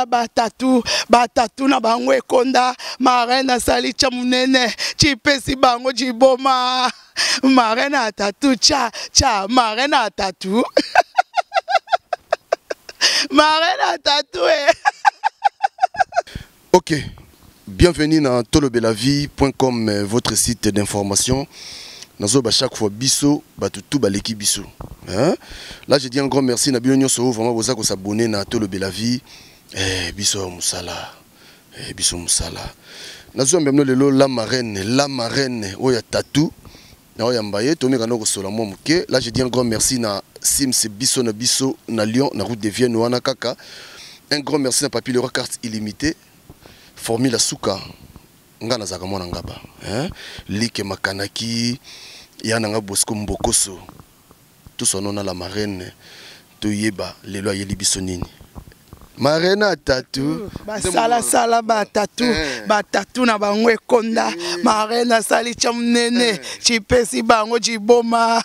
tala batatu na bango ekonda marena sali cha munene chipesi bango jiboma marena tatu cha marena tatu marena tatu Ok, bienvenue dans tolobelavie.com, votre site d'information. Nazo ba chaque fois biso batutu baleki biso. Hein? Là je dis un grand merci na bino so vraiment boza ko s'abonner na Tolobelavie. Biso musala. Biso musala. Nazo mbemno lelo la marraine oya tatou. Na oya mbaye to meka noko sola mo muke. Là je dis un grand merci na Sims biso na Lyon na route de Vienne wana kaka. Un grand merci na Papi le roi carte illimitée. Formule Souka. Ngana zaka mwana ngaba, hein? Like makanaki yana nga Bosco Mbokoso. Tout son nom à la marraine to yeba lelo ayeli biso nini. Marraine tatu sala batatu na bango ekonda marraine sali cha munene chipesi bango jiboma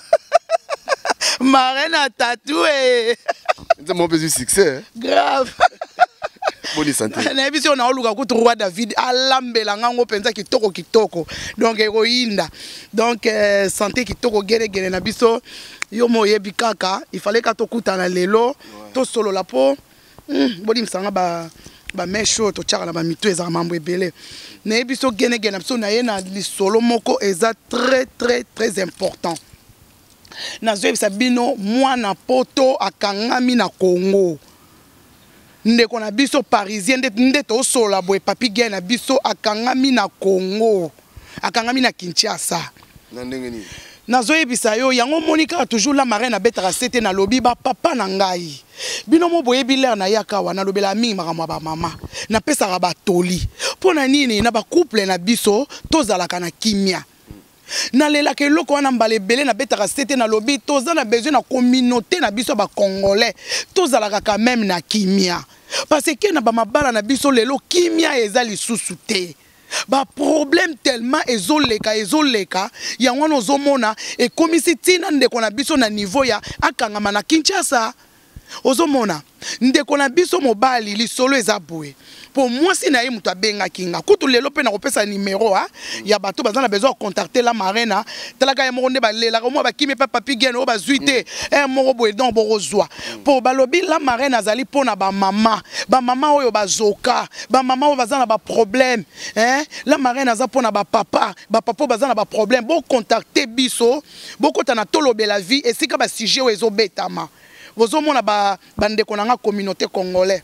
marraine tatu C'est mon petit succès. Grave. Bonne santé. Na biso na oluka ku roi David alambela ngango penza kitoko donc eroinda donc santé kitoko gere na biso yo moyebi kaka il fallait ka tokutana lelo to solo la po bodi msanga ba mesho to chaka na ba mitu eza mambo ebele na biso gene na biso na ye na lisolo moko eza très important na zo sabino mwana poto akangami na Congo. Ndeko na biso parisien nde to sola boy papi gen na biso akangami na Congo akangami na Kinshasa na ndenge ni nazo yebisa yo yango monika toujours la marraine na betara sete na lobi ba papa na ngai bino mo boyebi l'air na yaka wana lobela mingi makamwa ba mama na pesa ba toli pona nini na ba couple na biso tozalaka na kimia na lela ke loko wana mbale belé na betara sete na lobi toza na besoin na communauté na biso ba congolais tozalaka quand même na kimia parce que na ba mabala na biso lelo kimia eza lisusu te ba problème tellement ezoleka yango nozomona e komisi tina ndeko na biso na niveau ya akangama na Kinshasa ozomona ndeko na biso mobali lisolo eza boye pour moi si na ye mutu abenga kinga kutu lelo pe na kopesa numéro ya bato bazana besoin contacter la marraine talaka ya moko nde balela ko mo bakimi pa papi geno bazuite moko boye donc borozwa pour balobi la marraine azali pona ba mama oyo bazoka ba mama oyo bazana ba problème la marraine aza pona ba papa bazana ba problème bo contacter biso boko tana Tolobelavie et sika ba sujet oyo ezobetama bozomona bandeko na nga communauté congolais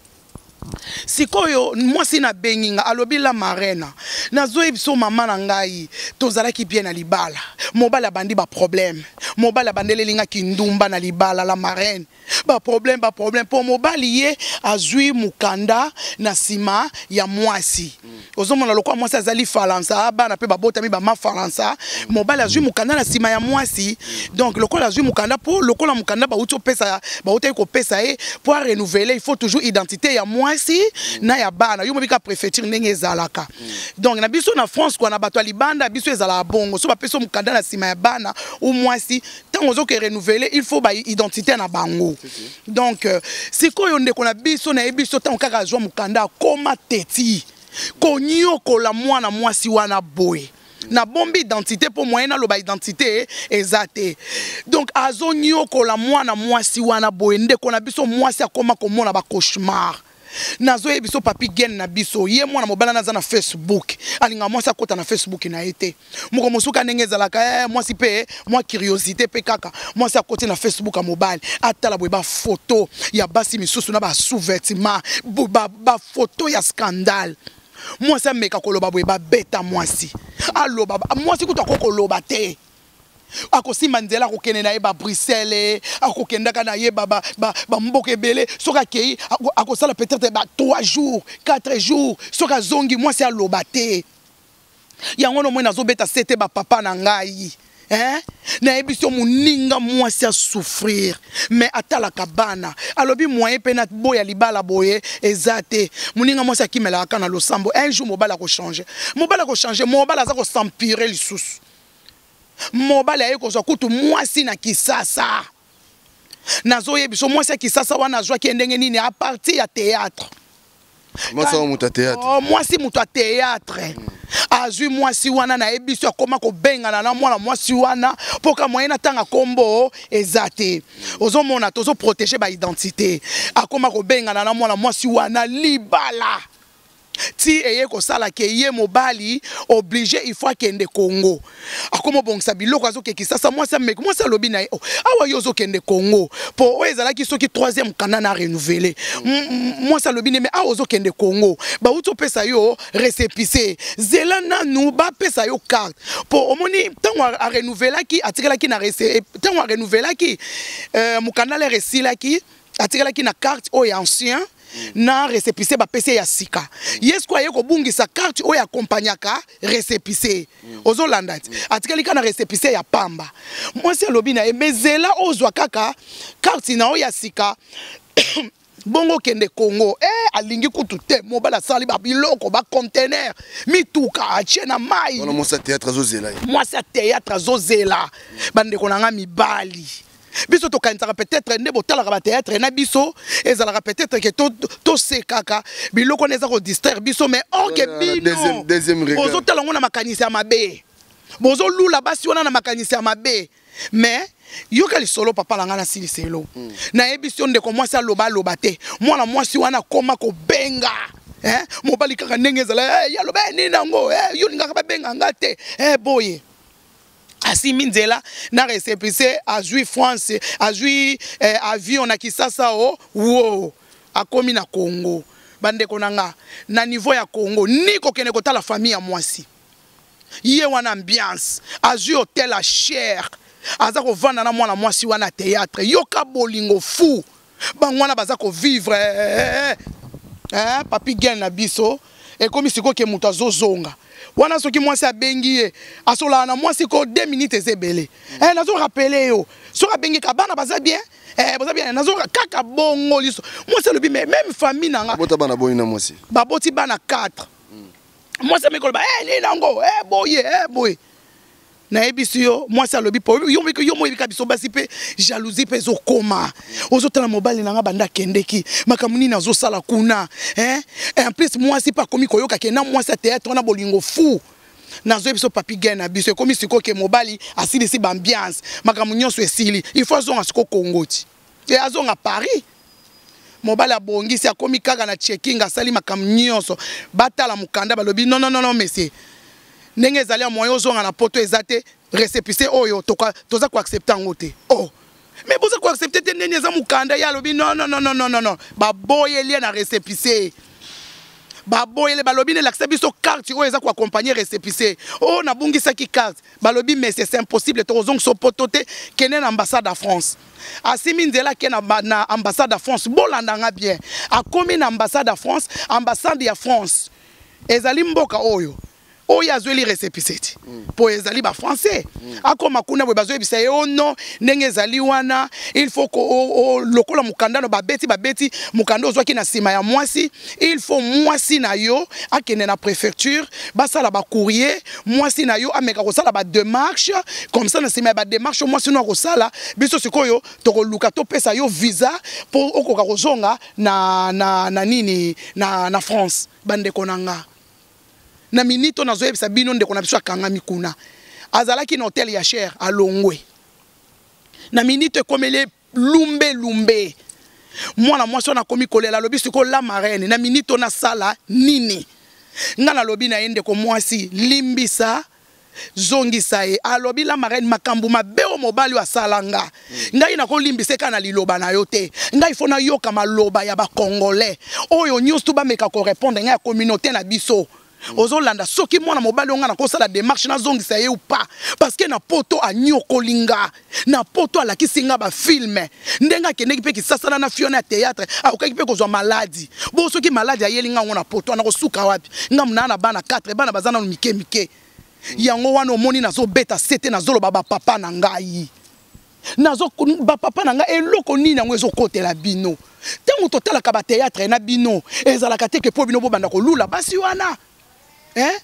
sikoyo mwasi na benginga alobi la marraine nazo ebiso mama na ngai tozalaki bien na libala mobala bandi ba problème mobala bandele linga kindumba na libala la marraine ba problème pour mobali ye azui mukanda na sima ya mwasi ozomona lokwa mwasi azali falansa bana pe babotami ba ma falansa mobali azui mukanda na sima ya mwasi donc lokwa azui mukanda po lokwa mukanda ba uto pesa ba uto ko pesa e pour renouveler il faut toujours identité ya mwasi na ya bana yo mobika préfecture ndenge ezalaka donc na biso na France kwa na bato libanda biso ezala bongo so ba peso mukanda na sima ya bana ou mwasi tant ozo ke renouveler il faut ba identité na bango donc sikoyo ndeko na biso na ebiso tant kaka azwa mukanda koma teti konyoko la mwana mwasi wana boy na bombi identité pour moyen na loba identité ezate donc azonyoko la mwana mwasi wana boy ndeko na biso mwasi akoma komona ba cauchemar nazo yebiso papi gen na biso ye mwana mobala naza na Facebook alinga mwasi akota na Facebook na ete moko mosuka ndenge ezalaka mwasi pe mwa curiosité pe kaka mwasi akoti na Facebook a mobile atala boye ba photo ya basi misusu na ba sous-vêtements ba photo ya scandale mwasi ameka koloba boye ba beta mwasi aloba mwasi kuta kokoloba te akosimba nzela akokende na ye ba Bruxelles akokendaka na ye ba mboka ebele soka kei akosala peut-être ba 3 jours 4 jours soka zongi mwasi aloba te yango no mwe nazobeta sete ba papa na ngai na ebiso muninga mwasi a souffrir mais atala kabana alobi moyen pe na boya libala boye ezate muninga mwasi akimela aka na losambo un jour mobala ko changer mobala za ko s'empirer lisusu mobala ye ko zo kutu mwasi na kisasa nazo yebiso mwasi a kisasa wana azwa ki ndenge nini a partir ya théâtre Moi ça mon théâtre. Oh moi si mon théâtre. Azui moi si wana na ebiso akoma ko bengana na mwana moi si wana poka moyen na tanga kombo ezate. Ozo mona tozo protéger ba identité. Akoma ko bengana na mwana moi si wana libala. Ti eye ko sala ke ye mobali obligé il faut kende Congo akoma bongisa biloko azokeki sasa moi ça mec moi ça lobi na awa yo zokende Congo po ezala ki soki troisième canal à renouveler moi ça lobi mais awa zokende Congo ba uto pesa yo récépissé zela nanu ba pesa yo carte po omoni tango a renouveler ki atikela ki na tango a renouveler ki mu canal resila ki atikela ki na carte o ancien na récépissé ba PC ya sika yes kwa yeko bungisa carte o ya accompagnaka récépissé ozolanda atikali kana récépissé ya pamba moi c'est lobi na mezela ozwa kaka carte na o ya sika bongo kende Congo alingi kutu te mobala sali ba biloko ba container mituka achena mai moi ça théâtre azozela moi ça théâtre azozela bande konanga mibali biso to kanzaka peut-être ne botala ba théâtre na biso ezala peut-être que to sekaka biloko neza ko distraire biso mais orke bino deuxième regard bozo tala ngona makanisi ya mabe bozo lula basi wana na makanisi ya mabe mais yoka lisolo papa langa na sili selo na ebiso ndeko mwasi aloba te mwana mwasi wana koma ko benga mobali kaka ndenge ezala ya loba ni nango yo ngaka ba benga ngate boye asi minzela na récépissé azui France azui avion na Kisasa wo akomi na Congo bande konanga na niveau ya Congo niko kene kota la famille ya mwasi ye wana ambiance azui hôtel à cher aza ko vanda na mwana mwasi wana théâtre yoka bolingo fou bangwana baza ko vivre papi gen na biso et comme siko ke muto azozonga wana soki mwasi abengi ye asola na mwasi ko 2 minutes ezebele nazo rappeler yo so abengi ka bana baza bien baza bien nazo kaka bongo liso mwasi lobi même famille nanga bota bana boyi na mwasi baboti bana 4 mwasi mekolo ba ni nango boye na ebisi yo mwasi alobi po yo mo ebika biso basi pe jalousie pe zokoma ozotala mobali nanga banda kendeki makamuni na zosala kuna en plus mwasi pa komi koyoka ke na mwasi théâtre na bolingo fou nazo biso papi gen na biso komi siko ke mobali asili si ambiance makamu nyonso esili il faut zonga siko kongoti et azonga Paris mobali abongisi akomi kaka na checking asali makamu nyonso batala mukanda balobi non monsieur ndenge ezali moyo zonga na poto ezate récépissé oyo toza ko accepter ngote mais boza ko accepter te ndenge eza mukanda ya lobi non ba boyeli na récépissé ba boyeli balobi ne l'accepter biso carte oyo eza ko accompagner récépissé na bungisa ki carte balobi mais c'est impossible to zonga so poto te kene na ambassade de France asimi nzela ke na ambassade de France bolanda nga bien akomi na ambassade de France ambassade ya France ezali mboka oyo azweli récépissé po ezali ba français akoma kuna bwe bazwe bisa non ndenge ezali wana il faut ko lokola mukanda no babeti mukanda ozwaki na sima ya mwasi il faut mwasi na yo akene na préfecture basala ba courrier mwasi na yo ameka ko sala ba démarche comme ça na sima ba démarche mwasi no ko sala biso sikoyo to ko luka to pesa yo visa po okoka kozonga na nini na France bande konanga na minito nazo yebisa bino ndeko na biso akanga mikuna azalaki na hotel ya cher à Longwe na minito ekomele lumbe mwana mwasi na komi kolela lobi siko la marraine na minito na sala nini nga na lobi na yende ko mwasi limbisa zongisa ye alobi la marraine makambu mabeo mobali wa salanga ngai na ko limbise kana liloba na yo te ngai fona yoka maloba ya ba congolais oyo news to ba meka ko répondre ngai communauté na biso ozolanda soki mwana mobali onga na kosala démarche na zongisa ye ou pas parce que na poto a nyokolinga na poto ala kisinga ba film ndenga keneki pe kisasana na fiona théâtre akokaki pe kozwa maladie bo soki maladie ayelinga ngona poto na kosuka wapi ngamuna na bana 4 bana bazana no mike yango wana omoni nazo beta sete nazolo baba papa na ngai nazo ba papa na ngai eloko nini yango ezokotela bino tango totala ka ba théâtre na bino ezala ka te ke po bino bo banda ko lula basi wana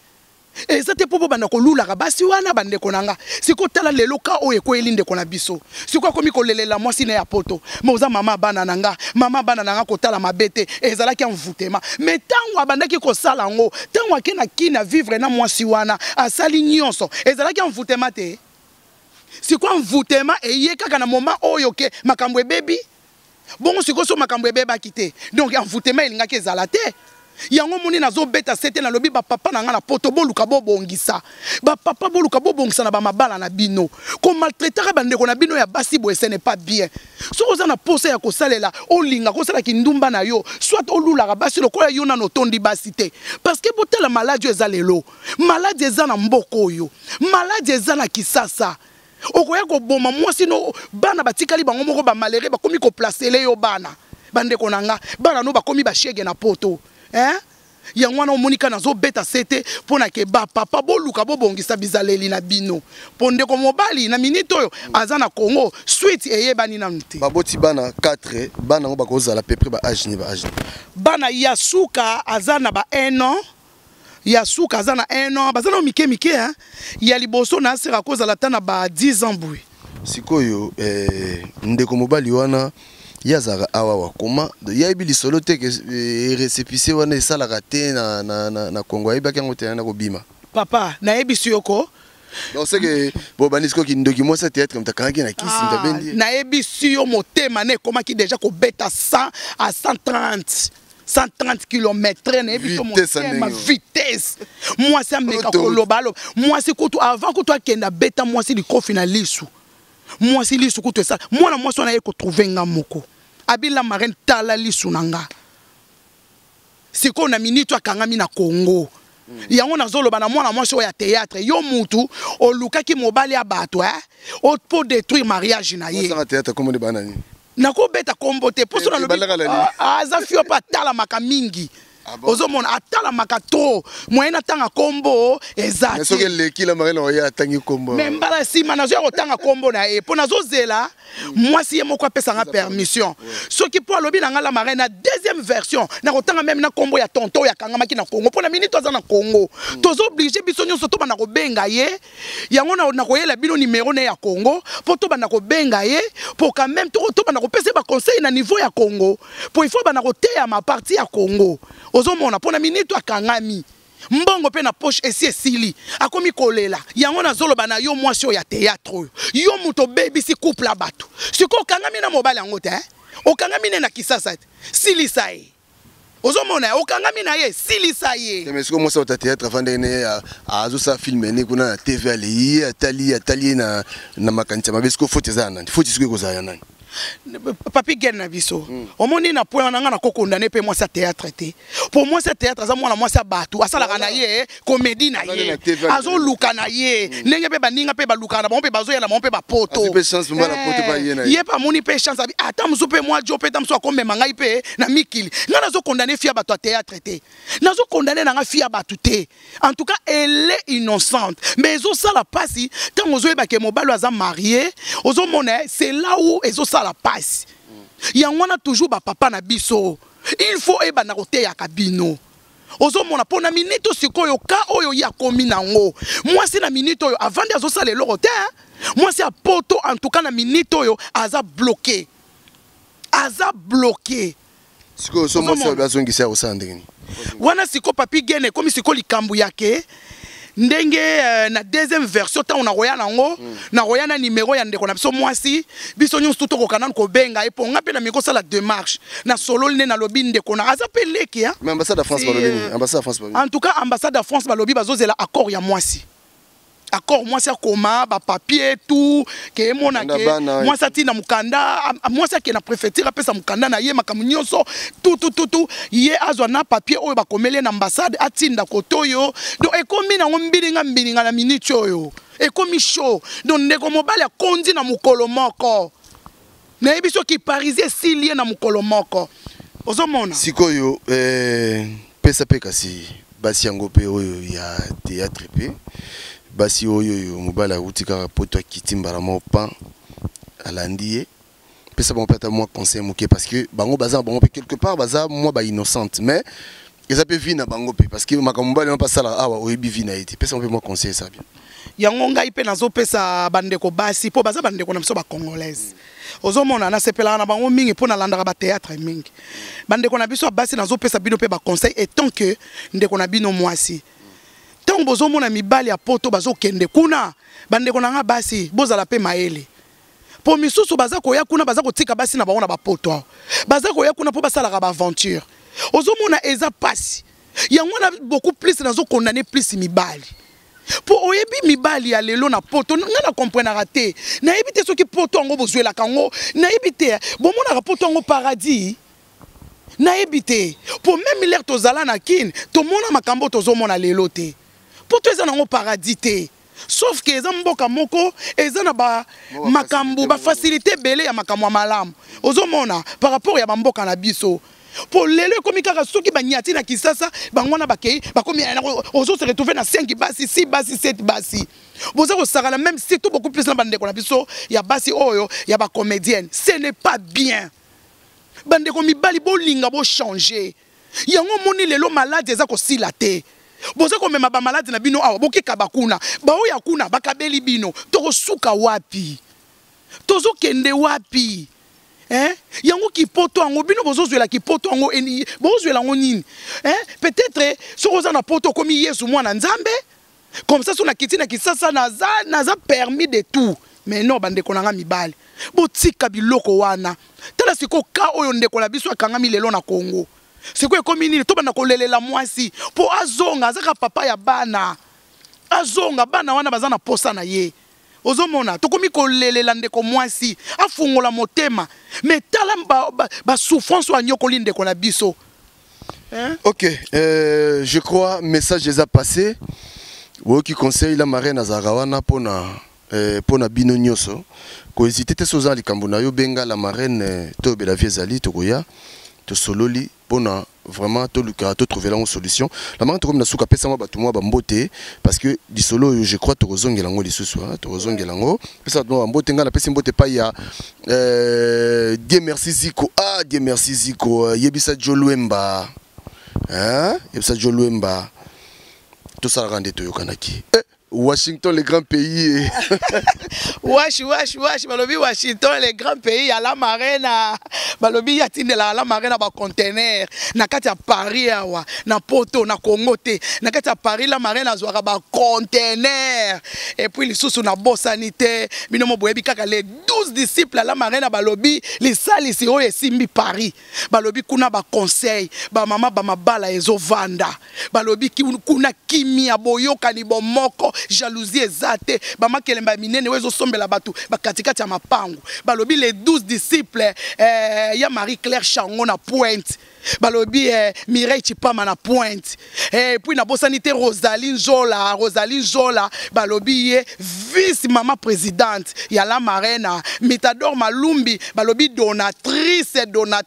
Et ça te popo banda ko lula ka basi wana bande konanga. Siko tala lelo ka o eko elinde kona biso. Siko komi ko lelela mwasi na ya poto. Moza mama bana nanga ko tala mabete ezala ki envoûtement. Mais tango abandaki ko sala ngo, tango akena kina vivre na mwasi wana asali nyonso. Ezala ki envoûtement te. Siko envoûtement eye kaka na moment oyo ke makambo baby. Bon siko so makambo beba kité. Donc envoûtement elinga ke ezala te. Yango moni nazo beta sete na lobi ba papa na nga na poto boluka bobongisa ba papa boluka bobongisa na ba mabala na bino ko maltraiter ba ndeko na bino ya basi bo ce n'est pas bien so oza na posa ya kosalela olinga kosala kindumba na yo soit olula ka basi lokola yo na notondi basi te parce que botala maladie eza lelo maladie eza na mboko yo maladie eza na kisasa okoya ko boma mwasi no bana batikali bango moko ba malere ba komi ko placer le yo bana bandeko na nga bana no ba komi ba shege na poto. Hein? Yangwana omonika nazo beta sete pona ke ba papa boluka bobongisa bizaleli na bino ponde ko mobali na minute oyo azana Congo suite eyebani na mute baboti bana 4 bana ngo bakozala peu près ba âge ni bana Yasuka azana ba 1 an Yasuka azana 1 an bazana mike hein ya liboso na sera kozala tana ba 10 ans bui sikoyo ndeko mobali wana yazara awa wakoma yayibi lisolo te ke récépissé wana esala raté na Congo ayiba kango te na kobima papa na yebi siyoko donc c'est que bobanisiko ki ndoki mo sa théâtre mtakaki na kisi mtabendi na yebi siyo motema ne koma ki déjà ko beta 100 à 130 km na yebi to motema vitesse moi ça meka kolobalo moi c'est kutu avant que toi kenda beta moi c'est likofi na lisu moi si lisu kutu ça moi na moi so na ye ko trouver nga moko abila marine tala lisu nanga siko na minute akangami na Congo yango nazoloba na mwana mwasi oya théâtre yo mutu olukaki mobali ya bato o pour détruire mariage na ye ça théâtre comme de banani nako beta kombo te poso na lobi aza fio pa tala makamingi ozomona atala makato moyena tanga kombo ezati mais soki leki la marine oya atangi kombo mais mbala sima nazo ya kotanga kombo na e po nazo zela mwasi ye moko apesa nga permission soki po alobi na nga la marine na deuxième version na kotanga même na kombo ya tonton ya kangamaki na Congo po na minute aza na Congo tozo obligé biso nyonso to bana ko benga ye yango na koyela bino numéro na ya Congo po to bana ko benga ye po quand même to bana ko pesa ba conseil na niveau ya Congo po il faut bana ko teya ma partie ya Congo ozomona pona minute akangami mbongo pe na poche esi esili akomi kolela yango nazoloba na yo mwasi oyo ya théâtre yo muto baby si couple la bato siko okangami na mobali yango te okangami ne na kisasa te silisa ye ozomona okangami na ye silisa ye mais siko mwasi ota théâtre avant de azo sa filmer ne kuna na TV ali atali na makanisa mabe siko faut eza nani faut siko kozaya nani papi gen na biso omoni na point na nga na ko condamner pe moi ça théâtre te pour moi ça théâtre za mwana moi ça batou asala kana ye comédie na ye azo luka na ye ndenge pe baninga pe baluka na bon pe bazo yela mon pe ba poto pe chance mwa na poto pa ye na ye pa moni pe chance abi ata mzo pe moi jo pe tam so ko mema ngai pe na mikili nga nazo condamner fia bato théâtre te nazo condamner na nga fia batou te en tout cas elle est innocente mais ezo sala pasi tant ozo yeba ke mobalo aza marié ozo mona c'est là où ezo la passe yangwana toujours ba papa na biso il faut eba na kote ya kabino ozomona pona minute sikoyo ka oyo ya komi nango moi c'est na minute oyo avant de azosala eloko te moi c'est a poto en tout cas na minute oyo aza bloqué sikoyo so moi c'est bazongisa osandeni wana siko papi gene komi siko likambu yake ndenge na deuxième version ta on a roya nango na roya na numéro ya ndeko na biso mwasi biso nyonso to kokana ko benga e ponga pe na miko sala démarche na solo ne na lobi ndeko na aza pe leki hein mais ambassade de France balobi ambassade de France balobi en tout cas ambassade de France balobi bazozela accord ya mwasi accord moi ça comment ba papier tout que mona que moi ça tina mukanda moi ça que na préfecture apesa mukanda na ye makamunyoso tout ye azwa na papier oyo ba komele na ambassade atinda kotoyo donc ekomi na ngombilinga na minute oyo ekomi show donc ndeko mobali akondi na mukolo moko na yebiso ki parisien silie na mukolo moko ozomona sikoyo pesa pe kasi basi yango pe oyo ya théâtre pe basi oyo mobala utika poto kitimbara mo pan alandi pesa bon peta moi conseil moké parce que bango baza bon quelque part baza moi ba innocente mais eza pe vie na bango pe parce que makambo bali on passe là awa oyebi vie na été pesa on peut moi conseiller ça bien yango ngai pe nazo pesa bandeko basi po baza bandeko na biso ba congolaise ozomona na sepela na bango mingi po na landaka ba théâtre mingi bandeko na biso basi nazo pesa bino pe ba conseil et tant que ndeko na bino mwasi tant bozomona mibali ya poto bazokende kuna bandeko na nga basi bozala pe maele po misusu baza koya kuna baza kotika basi na bango na ba poto baza koya kuna po basalaka ba aventure ozomona eza pasi yango na beaucoup plus nazo condamner plus mibali po oyebi mibali ya lelo na poto nga na comprendre te na yebi te soki poto yango bozwela kango na yebi te bomona poto yango paradis na yebi te po même l'air tozala na kin to mona makambo tozomona lelo te poto eza nango paradis te sauf que eza mboka moko eza na ba makambo ba facilité belé ya makambo ya malamu ozomona par rapport ya mboka na biso pour lelo komi kaka soki banyati na Kisasa bangwana bakei bakomi ozo se retrouver na 5 basi 6 basi 7 basi boza ko sala même si tout beaucoup plus na bandeko na biso ya basi oyo ya ba comédienne ce n'est pas bien bandeko mibali bolinga bo changer yango moni lelo malade eza ko sila te boza ko mema ba malade na bino awa bokeka bakuna ba oya kuna bakabeli bino to suka wapi tozo kende wapi yango kipoto ango bino bozozwela kipoto ango eni bozozwela ngo nini peut-être sokoza na poto komi Yesu mwana nzambe comme ça sona kiti na Kisasa naza permis de tout mais non bandeko nanga mibali botika biloko wana tala siko ka oyo ndeko na biso akangami lelo na Congo siko ekomi nini to banda kolelela mwasi po azonga azaka papa ya bana azonga bana wana bazana posa na ye ozomona tokomi kolelela ndeko mwasi afungola motema mais tala ba souffrance wa nyokoli ndeko na biso ok je crois message déjà passé wo qui conseille la marraine azarawana pona bino nyoso ko hésiter te soza likambo na yo benga la marraine to be la vie zali to koya to sololi pona vraiment tout le cas trouver une solution la marraine comme na suka pesa moi batu moi ba mbote parce que di solo je crois to kozongela ngo lisusu to kozongela ngo pesa to mbote ngala pesa mbote pa ya Dieu merci Ziko Dieu merci Ziko yebisa Jolwemba yebisa Jolwemba tout ça rende to yokanaki Washington, les grands pays. Wash, balobi Washington, les grands pays, à la marine, balobi yatine la marine ba conteneur, na kati ya Paris awa, na Poto, na Congo te, na kati ya Paris la marine azwaka ba conteneur. Et puis les sous na bosanité, binomo boyebi kaka les 12 disciples à la marine balobi, les salisi o esimbi Paris. Balobi kuna ba conseil, ba mama ba mabala ezo vanda. Balobi kuna kimi aboyoka ni bomoko. Jalousie ezate bama kelemba minene wezo sombela batu bakatikati ya mapango balobi les 12 disciples ya Marie Claire Chango na Pointe balobi Mireille Chipama na Pointe puis na bosanité Rosaline Zola balobi ye vice maman présidente ya la marraine Mitador Malumbi balobi donatrice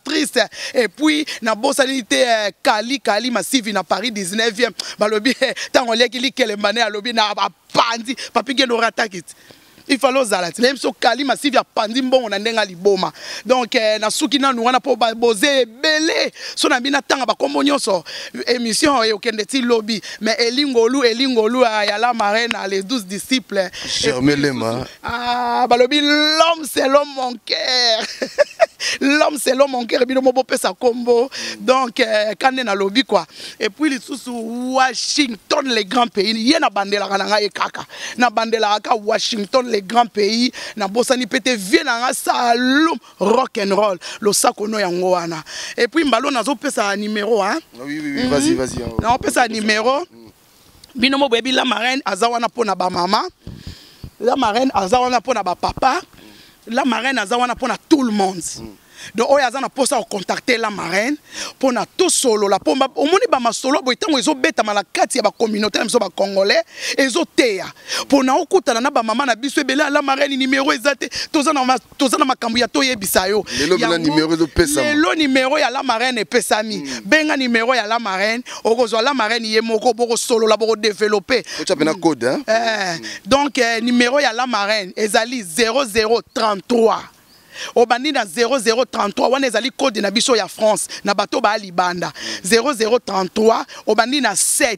et puis na bosanité Kali Massive na Paris 19e balobi tango leki kelemba ne alobi na pandi papi geno ratakit il fallait zalati même so Kali Massive ya pandi mbongo na ndenga liboma donc na suki na nuana po boze belé so na bina tanga ba kombo nyonso émission e okende ti lobby mais elingolu ya la marraine les 12 disciples Germelema balobi l'homme c'est l'homme mon cœur l'homme c'est l'homme mon cœur bino mo pesa kombo donc kande na lobby quoi et puis les sous Washington les grands pays yena bandela kana e kaka na bandela ka Washington les grands pays na bosani pete vie na salum rock and roll lo sakono yango wana et puis mbalo nazo pesa numéro oui vas-y na pesa numéro bino mo bebi la marraine azawana pona ba mama la marraine azawana pona ba papa la marraine azawana pona tout le monde donc oya azana posa au contacter la marraine pona tout solo la pomba omoni ba masolo bo itango ezo beta mala kati ya ba communauté na biso ba congolais ezo teya pona okutana na ba mama na biso ebele la marraine numéro ezate tozana makambu ya toyebisa yo lelo bela numéro ezo pesa lelo numéro ya la marraine epesami benga numéro ya la marraine okozwa la marraine ye moko boko solo la boko développer tu as code donc numéro ya la marraine ezali 0033 obandi na 0033 wana ezali code na biso ya France na bato ba libanda 0033 obandi na 7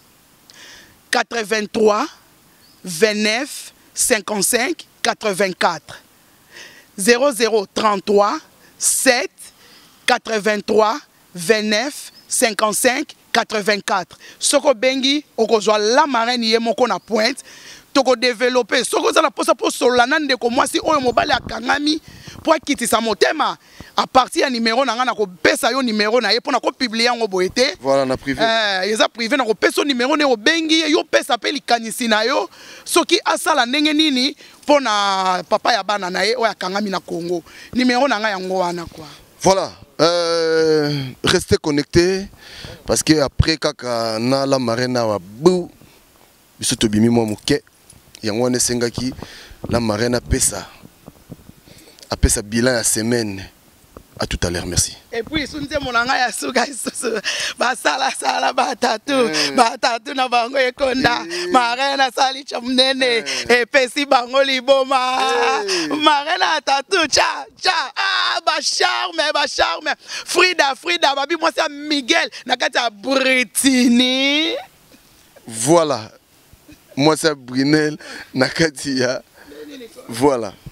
83 29 55 84 0033 7 83 29 55 84 soko bengi okozwa la marraine ye moko na pointe toko développer soko za na posa po solana ndeko mwasi oyo mobali akangami po akitisa motema à partir ya numéro na nga na ko pesa yo numéro na ye pona ko publier ngo boete voilà na privé yeza privé na ko pesa numéro ne obengi yo pesa pe likanisi na yo soki asala ndenge nini pona papa ya bana na ye oyo akangami na Congo numéro na nga yango wana quoi. Voilà, restez connectés parce que après kaka na la marraine wa bou biso to bimi mo muke yango ne sengaki la marraine a pesa bilan ya semaine. À tout à l'heure, merci. Et puis, si mon anga ya suka basala sala batatu na bango ekonda marena sali chamnene et pesi bango liboma marena tatu cha ba charme Frida babi moi c'est Miguel nakata Britini. Voilà. Moi c'est Brunel nakati ya voilà.